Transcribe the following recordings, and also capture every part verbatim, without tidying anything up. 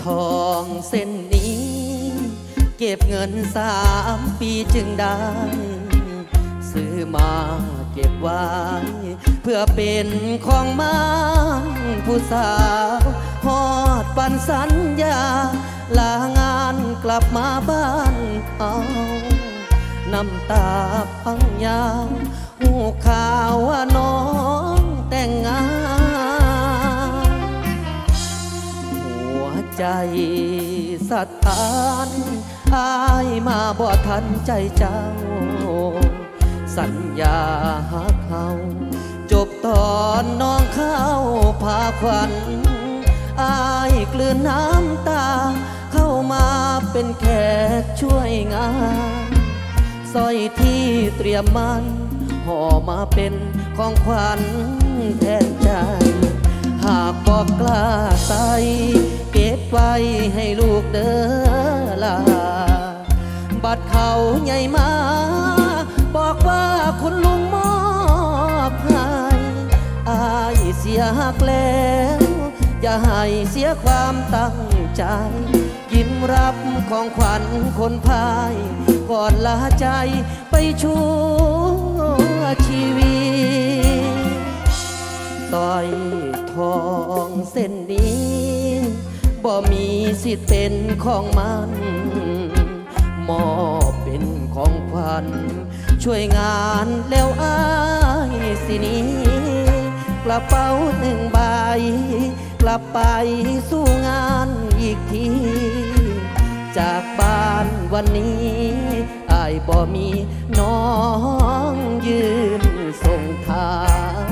ทองเส้นนี้เก็บเงินสามปีจึงได้ซื้อมาเก็บไว้เพื่อเป็นของมั่นผู้สาวฮอดปันสัญญาลางานกลับมาบ้านเอาน้ำตาพังยาวหูข่าวว่าน้องแต่งงานหัวใจสะท้านอายมาบ่ทันใจเจ้าสัญญาหักเขาจบตอนน้องเข้าพาควันอายกลืนน้ำตาเข้ามาเป็นแขกช่วยงานสร้อยที่เตรียมมันห่อมาเป็นของขวัญแทนใจหากบอกกล้าใส่เก็บไว้ให้ลูกเด้อล่ะบัดเขาใหญ่มาบอกว่าคุณลุงมอบให้อายเสียหักแล้วอย่าให้เสียความตั้งใจยิ้มรับของขวัญคนพายก่อนลาใจไปชั่วชีวิตสร้อยทองเส้นนี้บ่มีสิทธิ์เป็นของมันมอบเป็นของขวัญช่วยงานแล้วอายสินี้กระเป๋าหนึ่งใบกลับไปสู้งานอีกทีจากบ้านวันนี้อายบ่มีน้องยืนส่งทาง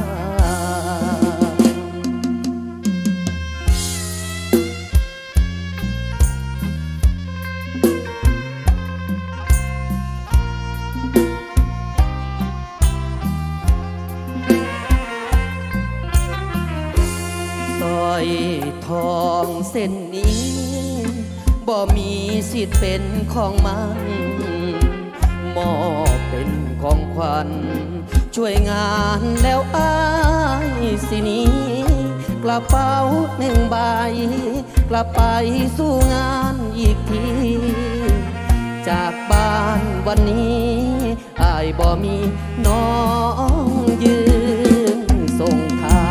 สร้อยทองเส้นนี้บ่มีสิทธิ์เป็นของมันมอบเป็นของขวัญช่วยงานแล้วอายสินี้กระเป๋าหนึ่งใบกลับไปสู้งานอีกทีจากบ้านวันนี้อายบ่มีน้องยืนส่งทาง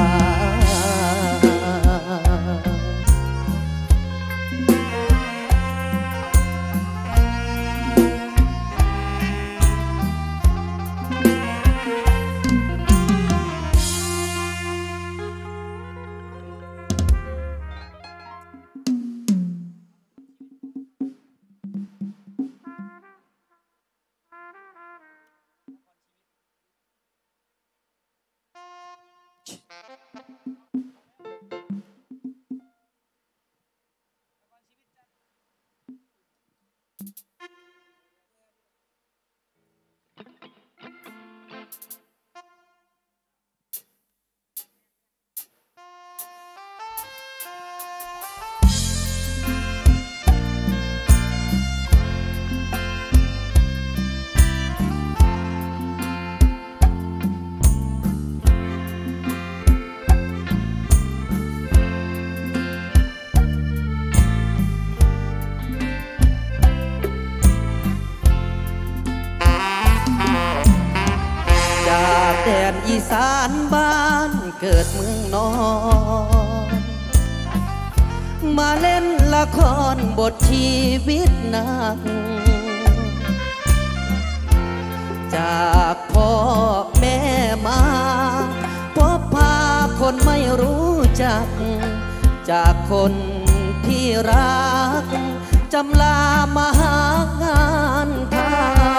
แดนอีสานบ้านเกิดเมืองนอนมาเล่นละครบทชีวิตหนักจากพ่อแม่มาพบพาคนไม่รู้จักจากคนที่รักจำลามาหางานทำ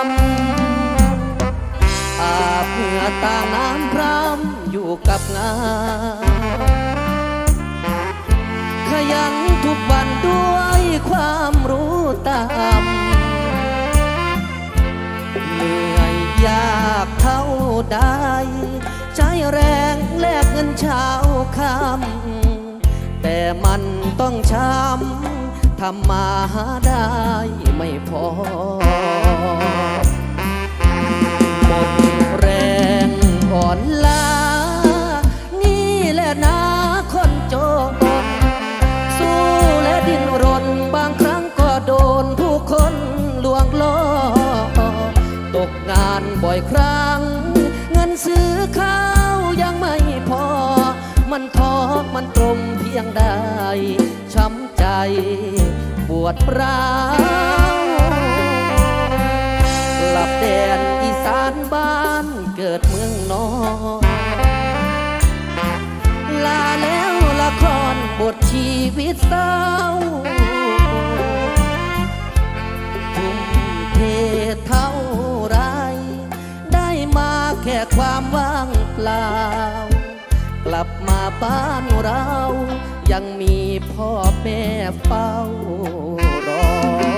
อาบเหงื่อต่างน้ำพรำอยู่กับงานขยันทุกวันด้วยความรู้ตามเหนื่อยยากเท่าใดใช้แรงแลกเงินเช้าค่ำแต่มันต้องช้ำทำมาหาได้ไม่พอหมดแรงอ่อนล้านี่แหละนะคนจนสู้และดิ้นรนงานบ่อยครั้งเงินซื้อข้าวยังไม่พอมันท้อมันตรมเพียงใดช้ำใจปวดร้าวกลับแดนอีสานบ้านเกิดเมืองนอนลาแล้วละครบทชีวิตเศร้าทุ่มเทเท่าไรได้มาแค่ความว่างเปล่ากลับมาบ้านเรายังมีพ่อแม่เฝ้ารอ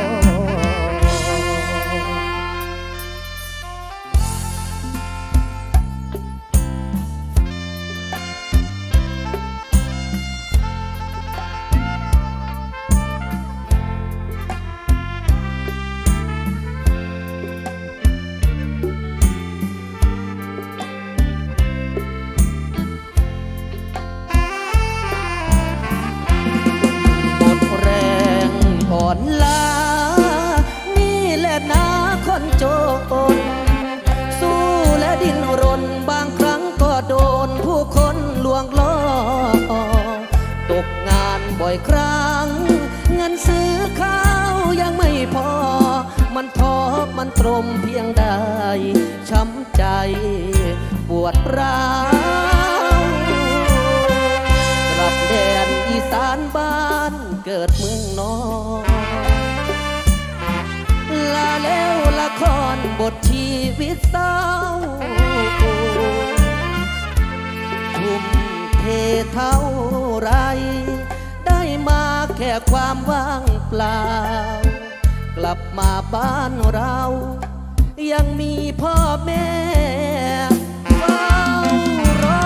อ่อนล้านี่แหละนะคนจนสู้และดิ้นรนบางครั้งก็โดนผู้คนลวงล่อตกงานบ่อยครั้งเงินซื้อข้าวยังไม่พอมันท้อมันตรมเพียงใดช้ำใจปวดร้าวกลับแดนอีสานบ้านเกิดเมืองนอนลาแล้วละครบทชีวิตเศร้าทุ่มเทเท่าไรได้มาแค่ความว่างเปล่ากลับมาบ้านเรายังมีพ่อแม่เฝ้ารอ